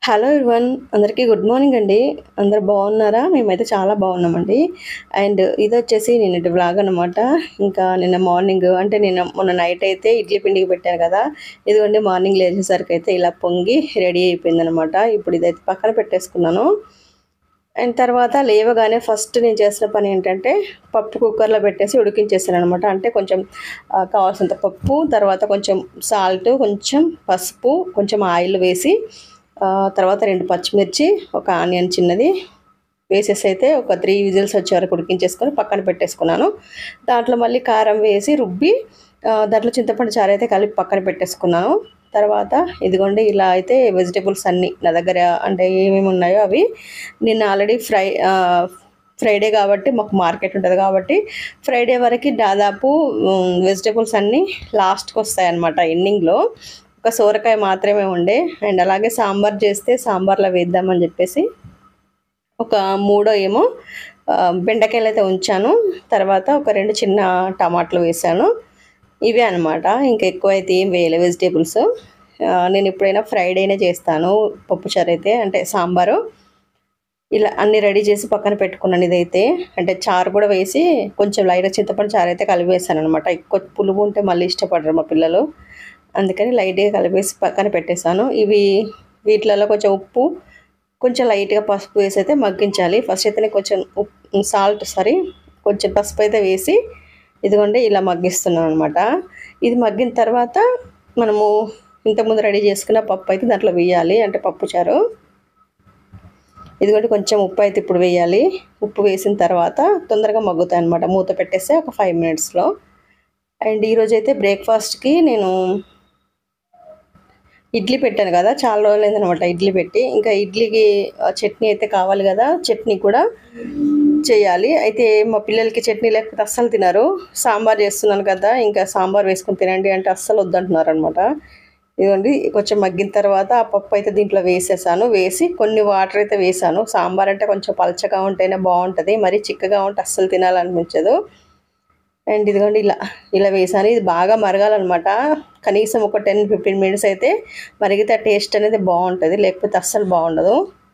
Hello everyone, అందరికీ good morning అండి. అందరు బాగున్నారా? మేమైతే చాలా బాగున్నామండి. అండ్ ఇది వచ్చేసి నిన్నటి వ్లాగ్ అనమాట. ఇంకా నిన్న మార్నింగ్ అంటే మొన్న నైట్ అయితే ఇడ్లీ పిండికి పెట్టాను కదా, ఇదిగోండి మార్నింగ్ లేచేసరికి అయితే ఇలా పొంగి రెడీ అయిపోయిందనమాట. ఇప్పుడు ఇదైతే పక్కన పెట్టేసుకున్నాను. అండ్ తర్వాత లేవగానే ఫస్ట్ నేను చేసిన పని ఏంటంటే పప్పు కుక్కర్లో పెట్టేసి ఉడికించేసాను అనమాట. అంటే కొంచెం కావాల్సినంత పప్పు, తర్వాత కొంచెం సాల్ట్, కొంచెం పసుపు, కొంచెం ఆయిల్ వేసి తర్వాత 2 పచ్చిమిర్చి, ఒక ఆనియన్ చిన్నది వేసేసి అయితే ఒక 3 విజిల్స్ వచ్చే వరకు ఉడికించేసుకొని పక్కన పెట్టేసుకున్నాను. దాంట్లో మళ్ళీ కారం వేసి రుబ్బి దాంట్లో చింతపండు చారు అయితే కలిపి పక్కన పెట్టేసుకున్నాను. తర్వాత ఇదిగోండి ఇలా అయితే వెజిటేబుల్స్ అన్నీ నా దగ్గర అంటే ఏమేమి ఉన్నాయో అవి నిన్న ఆల్రెడీ ఫ్రైడే కాబట్టి మాకు మార్కెట్ ఉంటుంది కాబట్టి ఫ్రైడే వరకు దాదాపు వెజిటేబుల్స్ అన్నీ లాస్ట్కి వస్తాయి అన్నమాట. ఎండింగ్లో ఒక సోరకాయ మాత్రమే ఉండే. అండ్ అలాగే సాంబార్ చేస్తే సాంబార్లో వేద్దామని చెప్పేసి ఒక 3 ఏమో బెండకాయలు అయితే ఉంచాను. తర్వాత ఒక 2 చిన్న టమాటాలు వేసాను. ఇవే అనమాట, ఇంకా ఎక్కువ అయితే ఏం వేయలే వెజిటేబుల్స్. నేను ఎప్పుడైనా ఫ్రైడేనే చేస్తాను పప్పుచారు అయితే, అంటే సాంబారు. ఇలా అన్నీ రెడీ చేసి పక్కన పెట్టుకున్నాను. ఇదైతే అంటే చారు కూడా వేసి కొంచెం లైట్గా చింతపండు చారు అయితే కలిపి వేసాను అనమాట. ఎక్కువ పులుపు ఉంటే మళ్ళీ ఇష్టపడరు మా పిల్లలు, అందుకని లైట్గా కలిపేసి పక్కన పెట్టేశాను. వీటిలలో కొంచెం ఉప్పు, కొంచెం లైట్గా పసుపు వేసి అయితే మగ్గించాలి. ఫస్ట్ అయితే కొంచెం కొంచెం పసుపు అయితే వేసి ఇదిగోండి ఇలా మగ్గిస్తున్నాను అనమాట. ఇది మగ్గిన తర్వాత మనము ఇంతకుముందు రెడీ చేసుకున్న పప్పు అయితే దాంట్లో వేయాలి, అంటే పప్పు చారు. ఇదిగోండి కొంచెం ఉప్పు అయితే ఇప్పుడు వేయాలి. ఉప్పు వేసిన తర్వాత తొందరగా మగ్గుతాయి అనమాట. మూత పెట్టేస్తే ఒక 5 మినిట్స్లో. అండ్ ఈరోజైతే బ్రేక్ఫాస్ట్కి నేను ఇడ్లీ పెట్టాను కదా, చాలా రోజులైంది అనమాట ఇడ్లీ పెట్టి. ఇంకా ఇడ్లీకి చట్నీ అయితే కావాలి కదా, చట్నీ కూడా చేయాలి. అయితే మా పిల్లలకి చట్నీ లేకపోతే అస్సలు తినరు. సాంబార్ చేస్తున్నాను కదా, ఇంకా సాంబార్ వేసుకొని తినండి అంటే అస్సలు వద్దంటున్నారు అనమాట. ఇదిగోండి కొంచెం మగ్గిన తర్వాత ఆ పప్పు అయితే దీంట్లో వేసేసాను. వేసి కొన్ని వాటర్ అయితే వేసాను. సాంబార్ అంటే కొంచెం పలచగా ఉంటేనే బాగుంటుంది, మరీ చిక్కగా ఉంటే అస్సలు తినాలనిపించదు. అండ్ ఇదిగోండి ఇలా వేసాను. ఇది బాగా మరగాలన్నమాట. కనీసం ఒక 10-15 మినిట్స్ అయితే మరిగితే ఆ టేస్ట్ అనేది బాగుంటుంది, లేకపోతే అస్సలు బాగుండదు.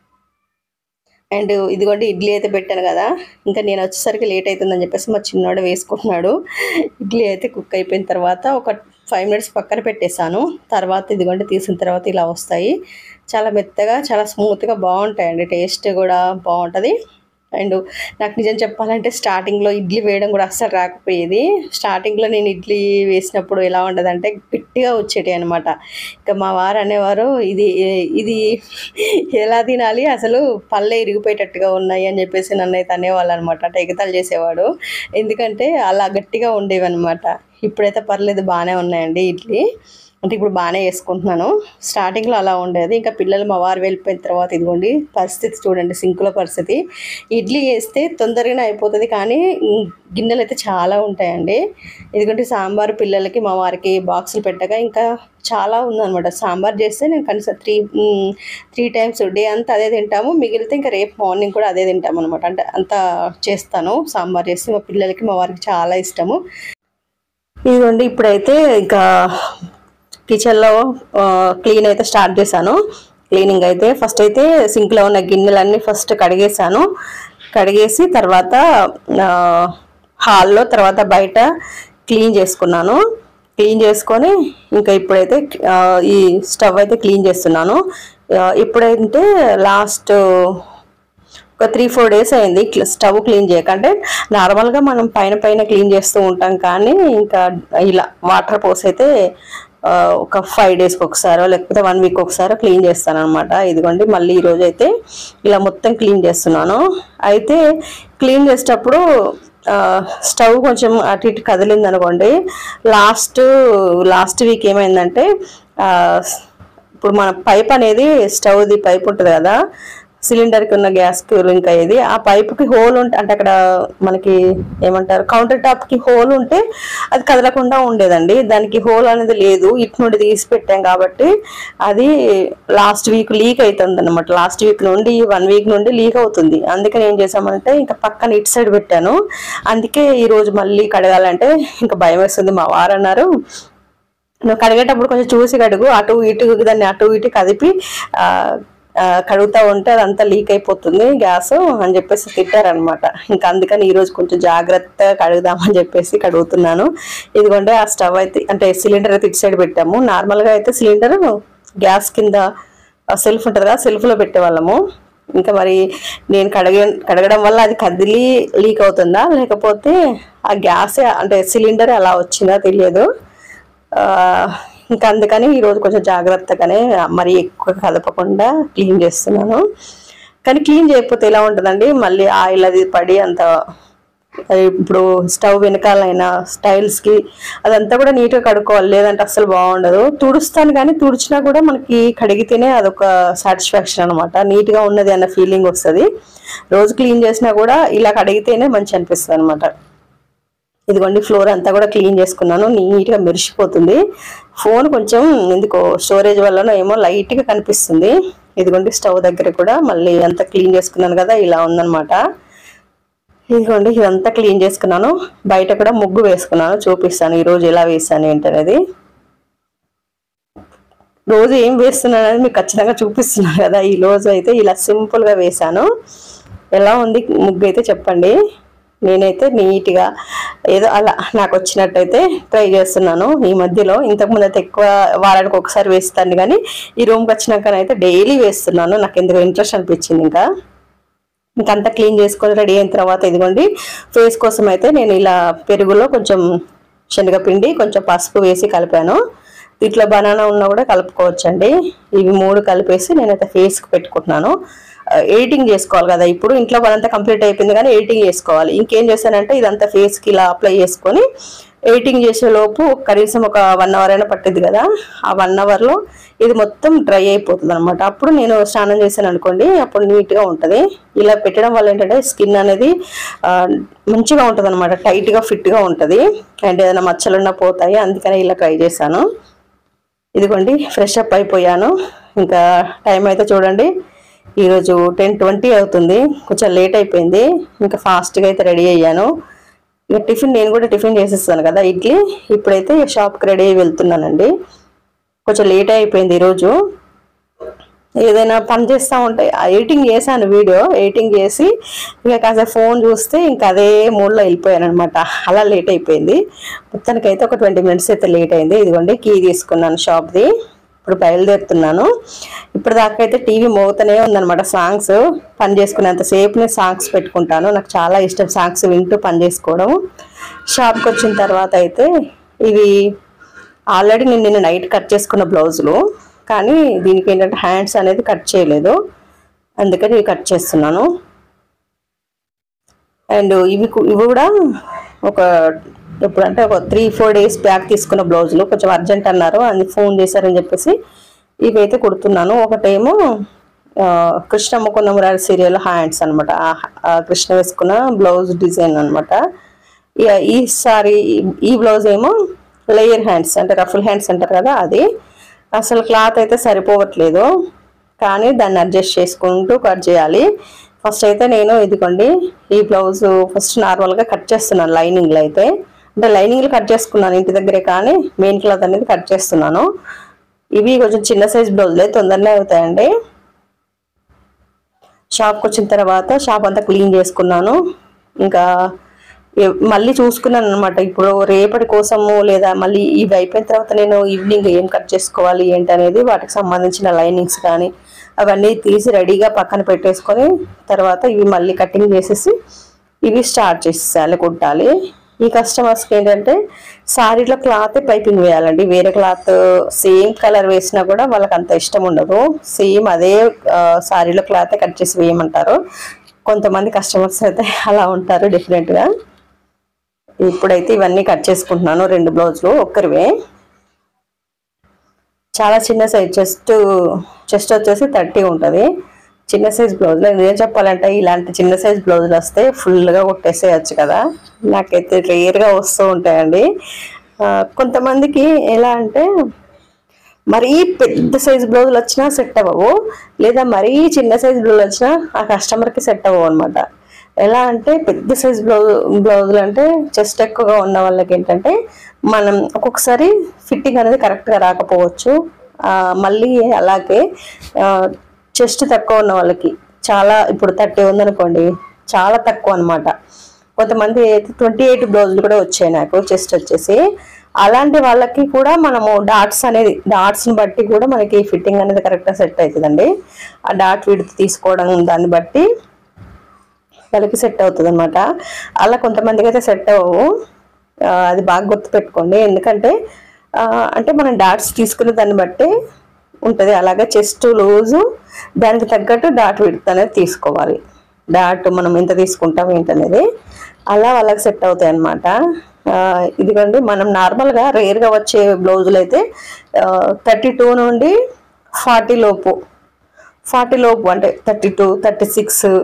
అండ్ ఇదిగోండి ఇడ్లీ అయితే పెట్టాను కదా, ఇంకా నేను వచ్చేసరికి లేట్ అవుతుందని చెప్పేసి మా చిన్నోడు వేసుకుంటున్నాడు. ఇడ్లీ అయితే కుక్ అయిపోయిన తర్వాత ఒక 5 మినిట్స్ పక్కన పెట్టేశాను. తర్వాత ఇదిగోండి తీసిన తర్వాత ఇలా వస్తాయి. చాలా మెత్తగా, చాలా స్మూత్గా బాగుంటాయండి. టేస్ట్ కూడా బాగుంటుంది. అండ్ నాకు నిజం చెప్పాలంటే స్టార్టింగ్లో ఇడ్లీ వేయడం కూడా అస్సలు రాకపోయేది. స్టార్టింగ్లో నేను ఇడ్లీ వేసినప్పుడు ఎలా ఉండదంటే గట్టిగా వచ్చేటి అనమాట. ఇంకా మా వారు అనేవారు, ఇది ఎలా తినాలి, అసలు పళ్ళే ఇరిగిపోయేటట్టుగా ఉన్నాయి అని చెప్పేసి నన్ను అయితే అనేవాళ్ళు అనమాట. అంటే ఎగతాళి చేసేవాడు, ఎందుకంటే అలా గట్టిగా ఉండేవి అనమాట. ఇప్పుడైతే పర్లేదు, బాగానే ఉన్నాయండి ఇడ్లీ. అంటే ఇప్పుడు బాగానే వేసుకుంటున్నాను. స్టార్టింగ్లో అలా ఉండేది. ఇంకా పిల్లలు మా వారు వెళ్ళిపోయిన తర్వాత ఇదిగోండి పరిస్థితి చూడండి, సింకులో పరిస్థితి. ఇడ్లీ వేస్తే తొందరగానే అయిపోతుంది, కానీ గిన్నెలు అయితే చాలా ఉంటాయండి. ఇదిగోండి సాంబార్ పిల్లలకి మా వారికి బాక్సులు పెట్టగా ఇంకా చాలా ఉందన్నమాట. సాంబార్ చేస్తే నేను కనీసం 3 టైమ్స్ డే అంతా అదే తింటాము. మిగిలితే ఇంకా రేపు మార్నింగ్ కూడా అదే తింటాము అనమాట. అంటే అంతా చేస్తాను సాంబార్ చేస్తే. మా పిల్లలకి మా వారికి చాలా ఇష్టము. ఇదిగోండి ఇప్పుడైతే ఇంకా కిచెన్లో క్లీన్ అయితే స్టార్ట్ చేశాను. క్లీనింగ్ అయితే ఫస్ట్ అయితే సింక్లో ఉన్న గిన్నెలన్నీ ఫస్ట్ కడిగేసాను. కడిగేసి తర్వాత హాల్లో, తర్వాత బయట క్లీన్ చేసుకున్నాను. క్లీన్ చేసుకొని ఇంకా ఇప్పుడైతే ఈ స్టవ్ అయితే క్లీన్ చేస్తున్నాను. ఇప్పుడైతే లాస్ట్ ఒక 3-4 డేస్ అయింది స్టవ్ క్లీన్ చేయకంటే. నార్మల్గా మనం పైన క్లీన్ చేస్తూ ఉంటాం, కానీ ఇంకా ఇలా వాటర్ పోసి అయితే ఒక 5 డేస్కి ఒకసారో లేకపోతే 1 వీక్ ఒకసారో క్లీన్ చేస్తాను అనమాట. ఇదిగోండి మళ్ళీ ఈరోజు అయితే ఇలా మొత్తం క్లీన్ చేస్తున్నాను. అయితే క్లీన్ చేసేటప్పుడు స్టవ్ కొంచెం అటు ఇటు కదిలింది అనుకోండి. లాస్ట్ వీక్ ఏమైందంటే ఇప్పుడు మన పైప్ అనేది, స్టవ్ది పైప్ ఉంటుంది కదా, సిలిండర్కి ఉన్న గ్యాస్కి లింక్ అయ్యేది, ఆ పైప్కి హోల్ ఉంటే, అంటే అక్కడ మనకి ఏమంటారు కౌంటర్ టాప్కి హోల్ ఉంటే అది కదలకుండా ఉండేదండి. దానికి హోల్ అనేది లేదు, ఇటు నుండి తీసి పెట్టాం కాబట్టి అది లాస్ట్ వీక్ లీక్ అవుతుంది అనమాట. లాస్ట్ వీక్ నుండి 1 వీక్ నుండి లీక్ అవుతుంది. అందుకని ఏం చేసామంటే ఇంకా పక్కన ఇటు సైడ్ పెట్టాను. అందుకే ఈరోజు మళ్ళీ కడగాలంటే ఇంకా భయం వేస్తుంది. మా వారు అన్నారు, నువ్వు కడిగేటప్పుడు కొంచెం చూసి కడుగు, అటు ఇటు దాన్ని అటు ఇటు కదిపి కడుగుతూ ఉంటే అదంతా లీక్ అయిపోతుంది గ్యాస్ అని చెప్పేసి తిట్టారనమాట. ఇంకా అందుకని ఈరోజు కొంచెం జాగ్రత్తగా కడుగుదామని చెప్పేసి కడుగుతున్నాను. ఇదిగోండి ఆ స్టవ్ అయితే అంటే సిలిండర్ అయితే ఇటు సైడ్ పెట్టాము. నార్మల్గా అయితే సిలిండర్ గ్యాస్ కింద సెల్ఫ్ ఉంటుంది కదా, సెల్ఫ్లో పెట్టేవాళ్ళము. ఇంకా మరి నేను కడగడం వల్ల అది కదిలి లీక్ అవుతుందా లేకపోతే ఆ గ్యాస్ అంటే సిలిండర్ అలా వచ్చిందా తెలియదు. ఇంకా అందుకని ఈరోజు కొంచెం జాగ్రత్తగానే మరి ఎక్కువ కదపకుండా క్లీన్ చేస్తున్నాను. కానీ క్లీన్ చేయకపోతే ఎలా ఉంటుందండి, మళ్ళీ ఆయిల్ అది పడి అంత ఇప్పుడు స్టవ్ వెనకాలైనా స్టైల్స్కి అదంతా కూడా నీట్గా కడుక్కోవాలి, లేదంటే అస్సలు బాగుండదు. తుడుస్తాను కానీ తుడిచినా కూడా మనకి కడిగితేనే అదొక సాటిస్ఫాక్షన్ అనమాట, నీట్గా ఉన్నది అన్న ఫీలింగ్ వస్తుంది. రోజు క్లీన్ చేసినా కూడా ఇలా కడిగితేనే మంచి అనిపిస్తుంది అనమాట. ఇదిగోండి ఫ్లోర్ అంతా కూడా క్లీన్ చేసుకున్నాను, నీట్గా మెరిసిపోతుంది. ఫోన్ కొంచెం ఎందుకో స్టోరేజ్ వల్లనో ఏమో లైట్గా కనిపిస్తుంది. ఇదిగోండి స్టవ్ దగ్గర కూడా మళ్ళీ అంతా క్లీన్ చేసుకున్నాను కదా, ఇలా ఉందన్నమాట. ఇదిగోండి ఇదంతా క్లీన్ చేసుకున్నాను. బయట కూడా ముగ్గు వేసుకున్నాను, చూపిస్తాను ఈరోజు ఎలా వేసాను ఏంటనేది. రోజు ఏం వేస్తున్నాను అనేది మీకు ఖచ్చితంగా చూపిస్తున్నాను కదా. ఈ రోజు అయితే ఇలా సింపుల్గా వేసాను. ఎలా ఉంది ముగ్గు అయితే చెప్పండి. నేనైతే నీట్గా ఏదో అలా నాకు వచ్చినట్టయితే ట్రై చేస్తున్నాను ఈ మధ్యలో. ఇంతకుముందు అయితే ఎక్కువ వారానికి ఒకసారి వేస్తాను, కానీ ఈ రూమ్కి వచ్చినాకనైతే డైలీ వేస్తున్నాను. నాకు ఎందుకు ఇంట్రెస్ట్ అనిపించింది. ఇంకంతా క్లీన్ చేసుకొని రెడీ అయిన తర్వాత ఇదిగోండి ఫేస్ కోసం అయితే నేను ఇలా పెరుగులో కొంచెం శనగపిండి కొంచెం పసుపు వేసి కలిపాను. ఇట్లా బనానా ఉన్నా కూడా కలుపుకోవచ్చండి. ఇవి 3 కలిపేసి నేనైతే ఫేస్కి పెట్టుకుంటున్నాను. ఎడిటింగ్ చేసుకోవాలి కదా, ఇప్పుడు ఇంట్లో పనంతా కంప్లీట్ అయిపోయింది కానీ ఎడిటింగ్ చేసుకోవాలి. ఇంకేం చేశానంటే ఇదంతా ఫేస్కి ఇలా అప్లై చేసుకొని ఎడిటింగ్ చేసే లోపు కనీసం ఒక 1 అవర్ అయినా పట్టింది కదా. ఆ 1 అవర్లో ఇది మొత్తం డ్రై అయిపోతుంది అనమాట. అప్పుడు నేను స్నానం చేశాను అనుకోండి, అప్పుడు నీట్గా ఉంటుంది. ఇలా పెట్టడం వల్ల ఏంటంటే స్కిన్ అనేది మంచిగా ఉంటుంది అనమాట, టైట్గా ఫిట్గా ఉంటుంది. అండ్ ఏదైనా మచ్చలున్నా పోతాయి, అందుకని ఇలా ట్రై చేశాను. ఇదిగోండి ఫ్రెష్ అప్ అయిపోయాను. ఇంకా టైం అయితే చూడండి ఈరోజు 10:20 అవుతుంది, కొంచెం లేట్ అయిపోయింది. ఇంకా ఫాస్ట్గా అయితే రెడీ అయ్యాను. ఇక టిఫిన్ నేను కూడా టిఫిన్ చేసేస్తాను కదా ఇడ్లీ. ఇప్పుడైతే షాప్కి రెడీ అయ్యి వెళ్తున్నానండి. కొంచెం లేట్ అయిపోయింది ఈరోజు. ఏదైనా పని చేస్తూ ఉంటే ఎడిటింగ్ చేశాను, వీడియో ఎడిటింగ్ చేసి ఇక కాసేపు ఫోన్ చూస్తే ఇంకా అదే మూడ్లో వెళ్ళిపోయాను అనమాట. అలా లేట్ అయిపోయింది. మొత్తానికైతే ఒక 20 మినిట్స్ అయితే లేట్ అయింది. ఇదిగోండి కీ తీసుకున్నాను షాప్ది. ఇప్పుడు బయలుదేరుతున్నాను. ఇప్పుడు దాకా అయితే టీవీ మోగుతూనే ఉందన్నమాట. సాంగ్స్ పని చేసుకునేంతసేపు నేను సాంగ్స్ పెట్టుకుంటాను, నాకు చాలా ఇష్టం సాంగ్స్ వింటూ పని చేసుకోవడం. షాప్కి వచ్చిన తర్వాత అయితే ఇవి ఆల్రెడీ నేను నిన్న నైట్ కట్ చేసుకున్న బ్లౌజులు, కానీ దీనికి ఏంటంటే హ్యాండ్స్ అనేది కట్ చేయలేదు, అందుకని ఇవి కట్ చేస్తున్నాను. అండ్ ఇవి కూడా ఒక ఎప్పుడంటే ఒక 3-4 డేస్ బ్యాక్ తీసుకున్న బ్లౌజులు, కొంచెం అర్జెంట్ అన్నారు అని ఫోన్ చేశారని చెప్పేసి ఇవైతే కుడుతున్నాను. ఒకటేమో కృష్ణ ముకుంద మురారి సీరియల్ హ్యాండ్స్ అనమాట, కృష్ణ వేసుకున్న బ్లౌజ్ డిజైన్ అనమాట. ఈసారి ఈ బ్లౌజ్ ఏమో లేయర్ హ్యాండ్స్ అంటే రఫుల్ హ్యాండ్స్ అంటారు కదా, అది అసలు క్లాత్ అయితే సరిపోవట్లేదు, కానీ దాన్ని అడ్జస్ట్ చేసుకుంటూ కట్ చేయాలి. ఫస్ట్ అయితే నేను ఇదిగోండి ఈ బ్లౌజ్ ఫస్ట్ నార్మల్గా కట్ చేస్తున్నాను లైనింగ్లో అయితే, అంటే లైనింగ్లు కట్ చేసుకున్నాను ఇంటి దగ్గరే, కానీ మెయిన్ క్లాత్ అనేది కట్ చేస్తున్నాను. ఇవి కొంచెం చిన్న సైజ్ బ్లౌజులే, తొందరనే అవుతాయండి. షాప్కి వచ్చిన తర్వాత షాప్ అంతా క్లీన్ చేసుకున్నాను. ఇంకా మళ్ళీ చూసుకున్నాను అనమాట, ఇప్పుడు రేపటి కోసము లేదా మళ్ళీ ఇవి అయిపోయిన తర్వాత నేను ఈవినింగ్ ఏం కట్ చేసుకోవాలి ఏంటి అనేది, వాటికి సంబంధించిన లైనింగ్స్ కానీ అవన్నీ తీసి రెడీగా పక్కన పెట్టేసుకొని తర్వాత ఇవి మళ్ళీ కటింగ్ చేసేసి ఇవి స్టార్ట్ చేసేయాలి, కుట్టాలి. ఈ కస్టమర్స్కి ఏంటంటే శారీలో క్లాత్ పైపింగ్ వేయాలండి, వేరే క్లాత్ సేమ్ కలర్ వేసినా కూడా వాళ్ళకి అంత ఇష్టం ఉండదు. సేమ్ అదే శారీలో క్లాత్ కట్ చేసి వేయమంటారు. కొంతమంది కస్టమర్స్ అయితే అలా ఉంటారు డిఫరెంట్గా. ఇప్పుడైతే ఇవన్నీ కట్ చేసుకుంటున్నాను, 2 బ్లౌజులు ఒక్కరివే. చాలా చిన్న సైజ్, చెస్ట్ వచ్చేసి 30 ఉంటుంది. చిన్న సైజ్ బ్లౌజులు ఏం చెప్పాలంటే ఇలాంటి చిన్న సైజ్ బ్లౌజులు వస్తే ఫుల్గా కొట్టేసేయచ్చు కదా, నాకైతే రేర్గా వస్తూ ఉంటాయండి. కొంతమందికి ఎలా అంటే మరీ పెద్ద సైజ్ బ్లౌజులు వచ్చినా సెట్ అవ్వవు, లేదా మరీ చిన్న సైజ్ బ్లౌజులు వచ్చినా ఆ కస్టమర్కి సెట్ అవ్వవు అనమాట. ఎలా అంటే పెద్ద సైజ్ బ్లౌజులు అంటే చెస్ట్ ఎక్కువగా ఉన్న వాళ్ళకి ఏంటంటే మనం ఒక్కొక్కసారి ఫిట్టింగ్ అనేది కరెక్ట్గా రాకపోవచ్చు. మళ్ళీ అలాగే చెస్ట్ తక్కువ ఉన్న వాళ్ళకి చాలా, ఇప్పుడు 30 ఉందనుకోండి, చాలా తక్కువ అనమాట. కొంతమంది అయితే 28 బ్లౌజులు కూడా వచ్చాయి నాకు చెస్ట్ వచ్చేసి. అలాంటి వాళ్ళకి కూడా మనము డాట్స్ని బట్టి కూడా మనకి ఫిట్టింగ్ అనేది కరెక్ట్గా సెట్ అవుతుందండి. ఆ డాట్ విడ్త్ తీసుకోవడం దాన్ని బట్టి వాళ్ళకి సెట్ అవుతుంది అనమాట. అలా కొంతమందికి అయితే సెట్ అవ్వవు, అది బాగా గుర్తు పెట్టుకోండి. ఎందుకంటే అంటే మనం డాట్స్ తీసుకునే దాన్ని బట్టి ఉంటుంది. అలాగే చెస్ట్ లూజు దానికి తగ్గట్టు డాట్ విడ్త్ అనేది తీసుకోవాలి. డాట్ మనం ఎంత తీసుకుంటాం ఏంటనేది అలా వాళ్ళకి సెట్ అవుతాయి అన్నమాట. ఇదిగోండి, మనం నార్మల్గా రేర్గా వచ్చే బ్లౌజులు అయితే 32 నుండి 40 లోపు అంటే 32, 36,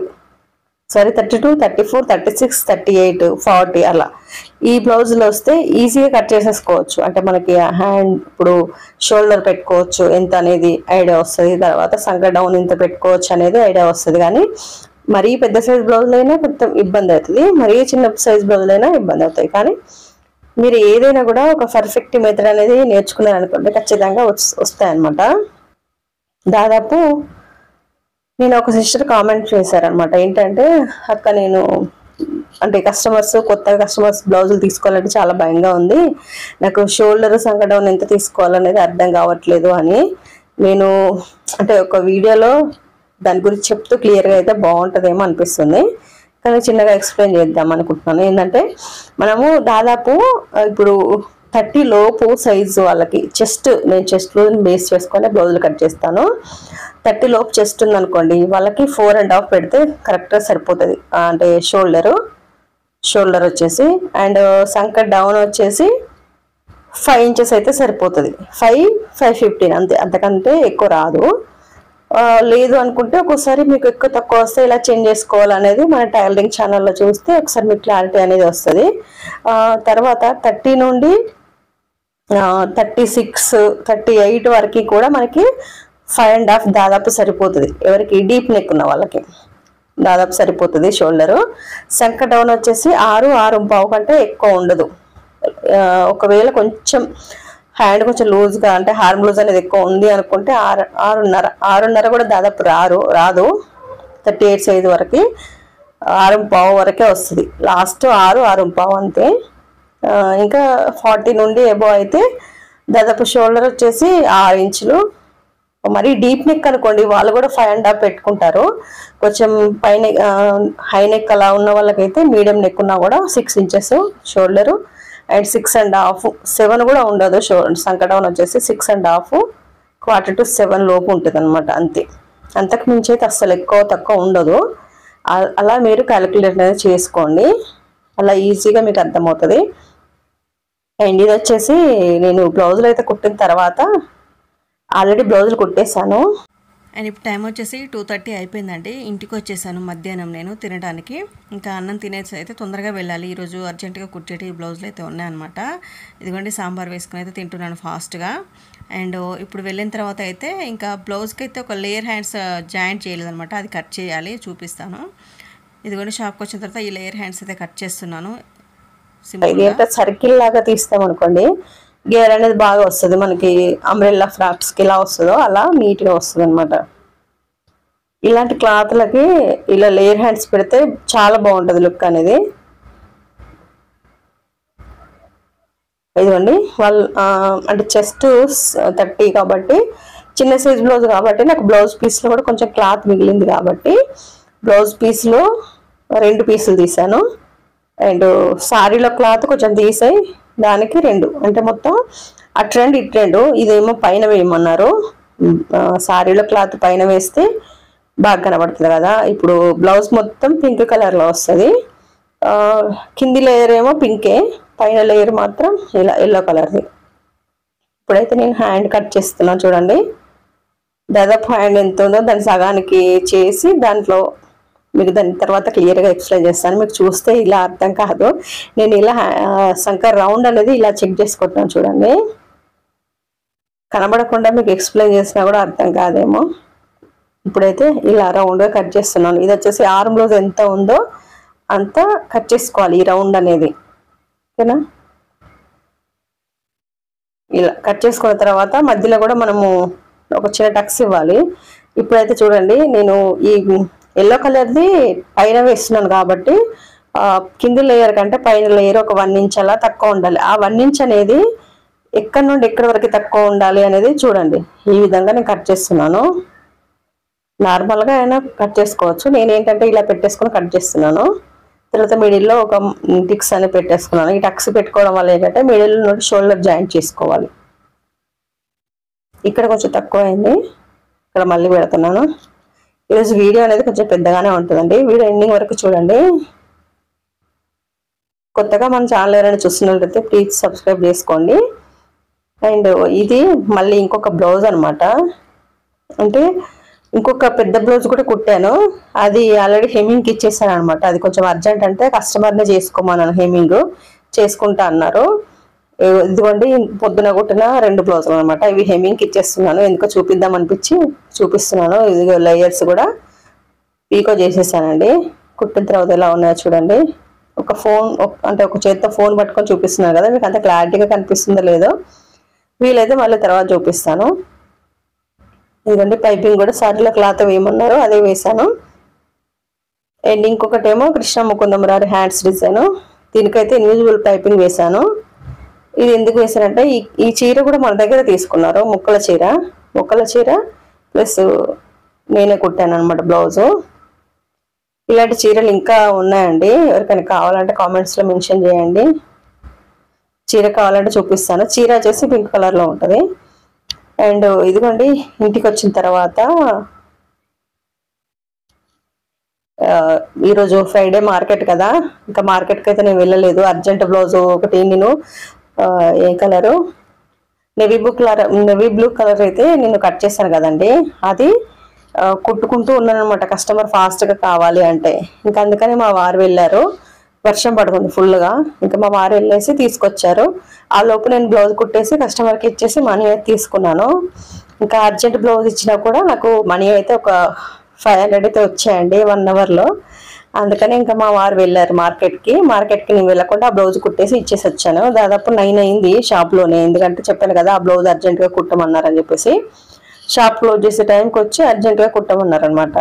34, 36, 38, 40 అలా ఈ బ్లౌజులు వస్తే ఈజీగా కట్ చేసేసుకోవచ్చు. అంటే మనకి హ్యాండ్ ఇప్పుడు షోల్డర్ పెట్టుకోవచ్చు ఎంత అనేది ఐడియా వస్తుంది, తర్వాత సంక డౌన్ ఎంత పెట్టుకోవచ్చు అనేది ఐడియా వస్తుంది. కానీ మరీ పెద్ద సైజ్ బ్లౌజులైనా కొంచెం ఇబ్బంది అవుతుంది, మరీ చిన్న సైజ్ బ్లౌజులైనా ఇబ్బంది అవుతాయి. కానీ మీరు ఏదైనా కూడా ఒక పర్ఫెక్ట్ మెథడ్ అనేది నేర్చుకున్నారనుకోండి ఖచ్చితంగా వస్తాయన్నమాట. దాదాపు నేను ఒక సిస్టర్ కామెంట్ చేశారనమాట, ఏంటంటే అక్క నేను అంటే కొత్త కస్టమర్స్ బ్లౌజులు తీసుకోవాలంటే చాలా భయంగా ఉంది, నాకు షోల్డర్ సంక డౌన్ ఎంత తీసుకోవాలనేది అర్థం కావట్లేదు అని. నేను అంటే ఒక వీడియోలో దాని గురించి చెప్తూ క్లియర్గా అయితే బాగుంటుందేమో అనిపిస్తుంది, కానీ చిన్నగా ఎక్స్ప్లెయిన్ చేద్దాం అనుకుంటున్నాను. ఏంటంటే మనము దాదాపు ఇప్పుడు 30 లోపు సైజు వాళ్ళకి నేను చెస్ట్ బేస్ చేసుకొని బ్లౌజులు కట్ చేస్తాను. 30 లోపు చెస్ట్ ఉందనుకోండి, వాళ్ళకి 4.5 పెడితే కరెక్ట్గా సరిపోతుంది. అంటే షోల్డర్ వచ్చేసి అండ్ సంక డౌన్ వచ్చేసి 5 ఇంచెస్ అయితే సరిపోతుంది. 5-5.15 అంతే, అంతకంటే ఎక్కువ రాదు. లేదు అనుకుంటే ఒక్కోసారి మీకు ఎక్కువ తక్కువ వస్తే ఇలా చేంజ్ చేసుకోవాలనేది మన టైలరింగ్ ఛానల్లో చూస్తే ఒకసారి మీకు క్లారిటీ అనేది వస్తుంది. తర్వాత 30 నుండి 36, 38 వరకు కూడా మనకి 5.5 దాదాపు సరిపోతుంది. ఎవరికి డీప్ నెక్ ఉన్న వాళ్ళకి దాదాపు సరిపోతుంది షోల్డరు. సంక డౌన్ వచ్చేసి 6-6.5 కంటే ఎక్కువ ఉండదు. ఒకవేళ కొంచెం హ్యాండ్ కొంచెం లూజ్గా అంటే హార్మ్ లూజ్ అనేది ఎక్కువ ఉంది అనుకుంటే 6.5 కూడా దాదాపు రాదు. 38 సైజు వరకు 6.5 వరకే వస్తుంది. లాస్ట్ 6-6.5 అంతే. ఇంకా 40 నుండి ఎబో అయితే దాదాపు షోల్డర్ వచ్చేసి 6 ఇంచులు. మరి డీప్ నెక్ అనుకోండి వాళ్ళు కూడా 5.5 పెట్టుకుంటారు. కొంచెం పైన హై నెక్ అలా ఉన్న వాళ్ళకైతే మీడియం నెక్ ఉన్నా కూడా 6 ఇంచెస్ షోల్డరు అండ్ 6.5, 7 కూడా ఉండదు. సంక డౌన్ వచ్చేసి 6.5, 6:45 లోపు ఉంటుంది అనమాట. అంతే, అంతకు మించి అయితే అస్సలు ఎక్కువ తక్కువ ఉండదు. అలా మీరు క్యాలిక్యులేట్ అనేది చేసుకోండి, అలా ఈజీగా మీకు అర్థమవుతుంది. అండ్ ఇది వచ్చేసి నేను బ్లౌజులు అయితే కుట్టిన తర్వాత ఆల్రెడీ బ్లౌజులు కుట్టేశాను. అండ్ ఇప్పుడు టైం వచ్చేసి 2:30 అయిపోయిందండి. ఇంటికి వచ్చేసాను మధ్యాహ్నం నేను తినడానికి. ఇంకా అన్నం తినేసి అయితే తొందరగా వెళ్ళాలి. ఈరోజు అర్జెంటుగా కుట్టేటి బ్లౌజులు అయితే ఉన్నాయన్నమాట. ఇదిగోండి సాంబార్ వేసుకుని అయితే తింటున్నాను ఫాస్ట్గా. అండ్ ఇప్పుడు వెళ్ళిన తర్వాత అయితే ఇంకా బ్లౌజ్కి అయితే ఒక లేయర్ హ్యాండ్స్ జాయింట్ చేయలేదన్నమాట, అది కట్ చేయాలి, చూపిస్తాను. ఇదిగోండి షాప్కి వచ్చిన తర్వాత ఈ లేయర్ హ్యాండ్స్ అయితే కట్ చేస్తున్నాను. సర్కిల్ లాగా తీస్తాం అనుకోండి, గేర్ అనేది బాగా వస్తుంది మనకి. అంబ్రెల్లా ఫ్రాక్స్కి ఎలా వస్తుందో అలా నీట్గా వస్తుంది అనమాట. ఇలాంటి క్లాత్లకి ఇలా లేయర్ హ్యాండ్స్ పెడితే చాలా బాగుంటుంది లుక్ అనేది. ఇదిగోండి వాళ్ళు అంటే చెస్ట్ 30 కాబట్టి చిన్న సైజ్ బ్లౌజ్ కాబట్టి నాకు బ్లౌజ్ పీస్లో కూడా కొంచెం క్లాత్ మిగిలింది కాబట్టి బ్లౌజ్ పీస్లో 2 పీసులు తీసాను. అండ్ సారీలో క్లాత్ కొంచెం తీసాయి, దానికి 2 అంటే మొత్తం అటు 2 ఇటు 2. ఇదేమో పైన వేయమన్నారు. సారీలో క్లాత్ పైన వేస్తే బాగా కనబడుతుంది కదా. ఇప్పుడు బ్లౌజ్ మొత్తం పింక్ కలర్లో వస్తుంది. కింది లేయర్ ఏమో పింకే, పైన లేయర్ మాత్రం ఇలా ఎల్లో కలర్ది. ఇప్పుడైతే నేను హ్యాండ్ కట్ చేస్తున్నాను చూడండి. దాదాపు హ్యాండ్ ఎంత ఉందో దాని సగానికి చేసి దాంట్లో మీకు దాని తర్వాత క్లియర్గా ఎక్స్ప్లెయిన్ చేస్తాను. మీకు చూస్తే ఇలా అర్థం కాదు, నేను ఇలా సంక రౌండ్ అనేది ఇలా చెక్ చేసుకుంటున్నాను చూడండి. కనబడకుండా మీకు ఎక్స్ప్లెయిన్ చేసినా కూడా అర్థం కాదేమో. ఇప్పుడైతే ఇలా రౌండ్గా కట్ చేస్తున్నాను. ఇది వచ్చేసి ఆర్మ్ బ్లౌజ్ ఎంత ఉందో అంత కట్ చేసుకోవాలి ఈ రౌండ్ అనేది, ఓకేనా. ఇలా కట్ చేసుకున్న తర్వాత మధ్యలో కూడా మనము ఒక చిన్న టక్స్ ఇవ్వాలి. ఇప్పుడైతే చూడండి, నేను ఈ ఎల్లో కలర్ది పైన వేస్తున్నాను కాబట్టి కింది లేయర్ కంటే పైన లేయర్ ఒక 1 ఇంచ్ అలా తక్కువ ఉండాలి. ఆ 1 ఇంచ్ అనేది ఎక్కడి నుండి ఎక్కడి వరకు తక్కువ ఉండాలి అనేది చూడండి. ఈ విధంగా నేను కట్ చేస్తున్నాను. నార్మల్గా అయినా కట్ చేసుకోవచ్చు, నేనేంటంటే ఇలా పెట్టేసుకుని కట్ చేస్తున్నాను. తర్వాత మిడిల్లో ఒక టిక్స్ అని పెట్టేసుకున్నాను. ఈ టక్స్ పెట్టుకోవడం వల్ల ఏంటంటే మిడిల్ నుండి షోల్డర్ జాయింట్ చేసుకోవాలి. ఇక్కడ కొంచెం తక్కువ అయింది, ఇక్కడ మళ్ళీ పెడుతున్నాను. ఈరోజు వీడియో అనేది కొంచెం పెద్దగానే ఉంటుందండి, వీడియో ఎండింగ్ వరకు చూడండి. కొత్తగా మన ఛానల్ ఎవరైనా చూస్తున్నట్లయితే ప్లీజ్ సబ్స్క్రైబ్ చేసుకోండి. అండ్ ఇది మళ్ళీ ఇంకొక బ్లౌజ్ అనమాట. అంటే ఇంకొక పెద్ద బ్లౌజ్ కూడా కుట్టాను, అది ఆల్రెడీ హెమ్మింగ్కి ఇచ్చేసాను అనమాట. అది కొంచెం అర్జెంట్ అంటే కస్టమర్నే చేసుకోమన్నాను, హెమ్మింగ్ చేసుకుంటా అన్నారు. ఇదిగోండి పొద్దున కుట్టిన 2 బ్లౌజులు అనమాట. ఇవి హెమ్మింగ్కి ఇచ్చేస్తున్నాను, ఎందుకో చూపిద్దాం అనిపించి చూపిస్తున్నాను. ఇది లేయర్స్ కూడా పీకో చేసేసానండి. కుట్టిన తర్వాత ఎలా ఉన్నాయో చూడండి. ఒక ఫోన్ అంటే ఒక చేతితో ఫోన్ పట్టుకొని చూపిస్తున్నాను కదా, మీకు అంత క్లారిటీగా కనిపిస్తుందో లేదో, వీలైతే మళ్ళీ తర్వాత చూపిస్తాను. ఇదిగోండి పైపింగ్ కూడా సారీలో క్లాత్ వేయమన్నారు, అదే వేసాను. అండ్ ఇంకొకటేమో కృష్ణ ముకుందమురారి హ్యాండ్స్ డిజైన్, దీనికైతే ఇన్విజిబుల్ పైపింగ్ వేసాను. ఇది ఎందుకు వేసానంటే ఈ చీర కూడా మన దగ్గర తీసుకున్నారు, ముక్కల చీర ప్లస్ నేనే కుట్టాను అనమాట బ్లౌజు. ఇలాంటి చీరలు ఇంకా ఉన్నాయండి, ఎవరికైనా కావాలంటే కామెంట్స్లో మెన్షన్ చేయండి. చీర కావాలంటే చూపిస్తాను. చీర వచ్చేసి పింక్ కలర్లో ఉంటుంది. అండ్ ఇదిగోండి ఇంటికి వచ్చిన తర్వాత ఈరోజు ఫ్రైడే మార్కెట్ కదా, ఇంకా మార్కెట్కి అయితే నేను వెళ్ళలేదు. అర్జెంట్ బ్లౌజ్ ఒకటి నేను ఏ కలరు నెవీ బ్లూ కలర్ అయితే నేను కట్ చేశాను కదండి, అది కుట్టుకుంటూ ఉన్నాను అనమాట. కస్టమర్ ఫాస్ట్గా కావాలి అంటే ఇంకా అందుకని మా వారు వెళ్ళారు. వర్షం పడుతుంది ఫుల్గా, ఇంకా మా వారు వెళ్ళేసి తీసుకొచ్చారు. ఆ లోపు నేను బ్లౌజ్ కుట్టేసి కస్టమర్కి ఇచ్చేసి మనీ అయితే తీసుకున్నాను. ఇంకా అర్జెంట్ బ్లౌజ్ ఇచ్చినా కూడా నాకు మనీ అయితే ఒక 500 అయితే వచ్చాయండి 1 అవర్లో. అందుకని ఇంకా మా వారు వెళ్ళారు మార్కెట్కి నేను వెళ్ళకుండా ఆ బ్లౌజ్ కుట్టేసి ఇచ్చేసి వచ్చాను. దాదాపు 9 అయింది షాప్లోనే, ఎందుకంటే చెప్పాను కదా ఆ బ్లౌజ్ అర్జెంటుగా కుట్టమన్నారని చెప్పేసి. షాప్ క్లోజ్ చేసే టైంకి వచ్చి అర్జెంటుగా కుట్టమన్నారు అనమాట.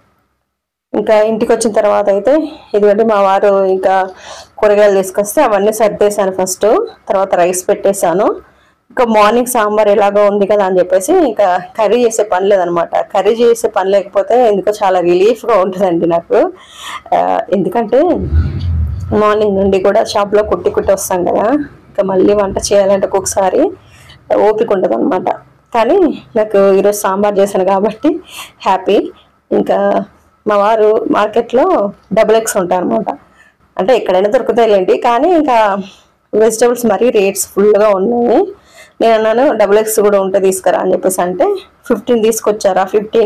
ఇంకా ఇంటికి వచ్చిన తర్వాత అయితే ఇదిగోండి మా వారు ఇంకా కూరగాయలు తీసుకొస్తే అవన్నీ సర్దేశాను ఫస్ట్, తర్వాత రైస్ పెట్టేశాను. ఇంకా మార్నింగ్ సాంబార్ ఎలాగో ఉంది కదా అని చెప్పేసి ఇంకా కర్రీ చేసే పని లేదనమాట. కర్రీ చేసే పని లేకపోతే ఎందుకో చాలా రిలీఫ్గా ఉంటుందండి నాకు. ఎందుకంటే మార్నింగ్ నుండి కూడా షాప్లో కుట్టి వస్తాం కదా, ఇంకా మళ్ళీ వంట చేయాలంటే ఒక్కొక్కసారి ఓపిక ఉండదు అనమాట. కానీ నాకు ఈరోజు సాంబార్ చేశాను కాబట్టి హ్యాపీ. ఇంకా మా వారు మార్కెట్లో XXX ఉంటాయి అనమాట, అంటే ఎక్కడైనా దొరుకుతాయిలేండి, కానీ ఇంకా వెజిటబుల్స్ మరీ రేట్స్ ఫుల్గా ఉన్నాయి. నేను అన్నాను XXX కూడా ఉంటే తీసుకురా అని చెప్పేసి అంటే 15 తీసుకొచ్చారు. ఆ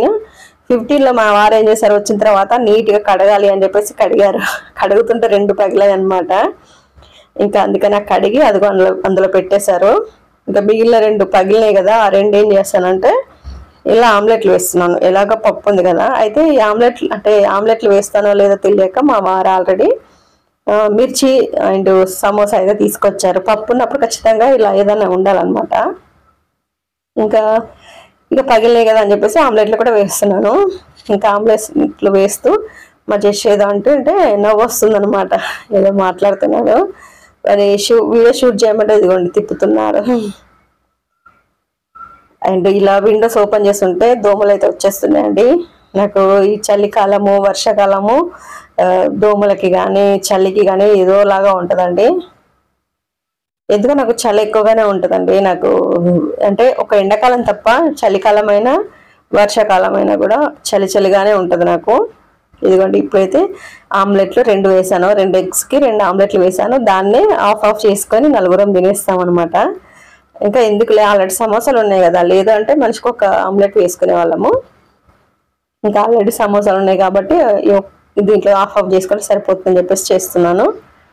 15లో మా వారు ఏం చేశారు, వచ్చిన తర్వాత నీట్గా కడగాలి అని చెప్పేసి కడుగుతుంటే 2 పగిలాయి అనమాట. ఇంకా అందుకని నాకు కడిగి అదిగో అందులో పెట్టేశారు. ఇంకా మిగిలిన 2 పగిలినాయి కదా, ఆ 2 ఏం చేస్తానంటే ఇలా ఆమ్లెట్లు వేస్తున్నాను. ఎలాగో పప్పు ఉంది కదా, అయితే ఈ ఆమ్లెట్లు వేస్తానో లేదో తెలియక మా వారు ఆల్రెడీ మిర్చి అండ్ సమోసా అయితే తీసుకొచ్చారు. పప్పు ఉన్నప్పుడు ఖచ్చితంగా ఇలా ఏదైనా ఉండాలన్నమాట. ఇంకా పగిలినాయి కదా అని చెప్పేసి ఆమ్లెట్లు కూడా వేస్తున్నాను. ఇంకా ఆమ్లెట్లు వేస్తూ మా జస్ట్ ఏదో అంటే నవ్వు వస్తుంది అనమాట, ఏదో మాట్లాడుతున్నాడు. అది వీడియో షూట్ చేయమంటే ఇదిగోండి తిప్పుతున్నారు. అండ్ ఇలా విండోస్ ఓపెన్ చేస్తుంటే దోమలు అయితే వచ్చేస్తున్నాయండి. నాకు ఈ చలికాలము వర్షాకాలము దోమలకి కానీ చలికి కానీ ఏదోలాగా ఉంటుందండి. ఎందుకంటే నాకు చలి ఎక్కువగానే ఉంటుందండి. నాకు అంటే ఒక ఎండాకాలం తప్ప చలికాలం అయినా వర్షాకాలం అయినా కూడా చలిగానే ఉంటుంది నాకు. ఇదిగోండి ఇప్పుడైతే ఆమ్లెట్లు 2 వేసాను, 2 ఎగ్స్కి 2 ఆమ్లెట్లు వేసాను. దాన్నే ఆఫ్ చేసుకొని 4 తినేస్తాం అనమాట. ఇంకా ఎందుకులే ఆల్రెడీ సమోసాలు ఉన్నాయి కదా, లేదు అంటే మనిషికి ఒక ఆమ్లెట్ వేసుకునే వాళ్ళము. ఇంకా ఆల్రెడీ సమోసాలు ఉన్నాయి కాబట్టి దీంట్లో ఆఫ్ చేసుకొని సరిపోతుందని చెప్పేసి చేస్తున్నాను.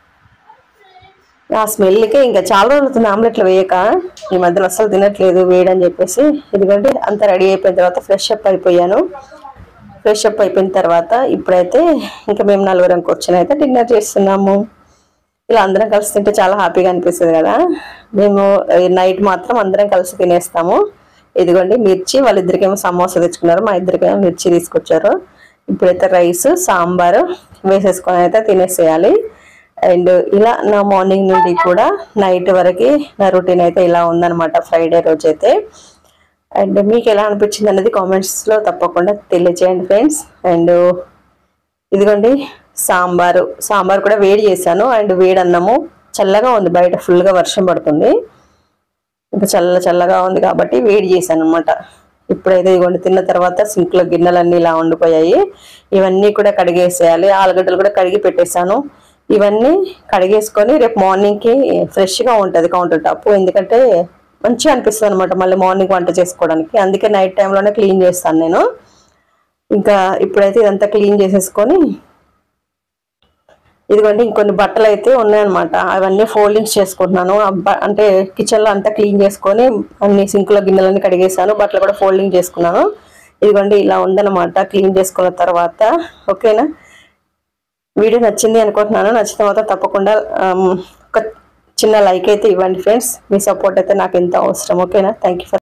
ఆ స్మెల్కి ఇంకా చాలా రోజులు ఆమ్లెట్లు వేయక ఈ మధ్యలో అస్సలు తినట్లేదు వేయడని చెప్పేసి. ఎందుకంటే అంతా రెడీ అయిపోయిన తర్వాత ఫ్రెష్ అప్ అయిపోయిన తర్వాత ఇప్పుడైతే ఇంకా మేము 4 కూర్చొని అయితే డిన్నర్ చేస్తున్నాము. ఇలా అందరం కలిసి తింటే చాలా హ్యాపీగా అనిపిస్తుంది కదా. మేము నైట్ మాత్రం అందరం కలిసి తినేస్తాము. ఇదిగోండి మిర్చి, వాళ్ళిద్దరికేమో సమోసా తెచ్చుకున్నారు, మా ఇద్దరికేమో మిర్చి తీసుకొచ్చారు. ఇప్పుడైతే రైస్ సాంబారు వేసేసుకొని అయితే తినేసేయాలి. అండ్ ఇలా నా మార్నింగ్ నుండి కూడా నైట్ వరకు నా రొటీన్ అయితే ఇలా ఉందన్నమాట ఫ్రైడే రోజు అయితే. అండ్ మీకు ఎలా అనిపించింది అనేది కామెంట్స్లో తప్పకుండా తెలియజేయండి ఫ్రెండ్స్. అండ్ ఇదిగోండి సాంబార్ కూడా వేడి చేశాను. అండ్ వేడి అన్నము, చల్లగా ఉంది బయట, ఫుల్గా వర్షం పడుతుంది, ఇంకా చల్లగా ఉంది కాబట్టి వేడి చేశాను అనమాట. ఇప్పుడైతే ఇదిగోండి తిన్న తర్వాత సింక్లో గిన్నెలన్నీ ఇలా ఉండిపోయాయి, ఇవన్నీ కూడా కడిగేసేయాలి. ఆలుగడ్డలు కూడా కడిగి పెట్టేశాను. ఇవన్నీ కడిగేసుకొని రేపు మార్నింగ్కి ఫ్రెష్గా ఉంటుంది కౌంటర్ టాప్, ఎందుకంటే మంచిగా అనిపిస్తుంది అనమాట మళ్ళీ మార్నింగ్ వంట చేసుకోవడానికి. అందుకే నైట్ టైంలోనే క్లీన్ చేస్తాను నేను. ఇంకా ఇప్పుడైతే ఇదంతా క్లీన్ చేసేసుకొని ఇదిగోండి ఇంకొన్ని బట్టలు అయితే ఉన్నాయన్నమాట, అవన్నీ ఫోల్డింగ్స్ చేసుకుంటున్నాను. అంటే కిచెన్లో అంతా క్లీన్ చేసుకొని అన్ని సింక్లో గిన్నెలన్నీ కడిగేసాను, బట్టలు కూడా ఫోల్డింగ్ చేసుకున్నాను. ఇదిగోండి ఇలా ఉందన్నమాట క్లీన్ చేసుకున్న తర్వాత. ఓకేనా, వీడియో నచ్చింది అనుకుంటున్నాను. నచ్చిన తర్వాత తప్పకుండా ఒక చిన్న లైక్ అయితే ఇవ్వండి ఫ్రెండ్స్, మీ సపోర్ట్ అయితే నాకు ఎంతో అవసరం. ఓకేనా, థ్యాంక్ యూ ఫర్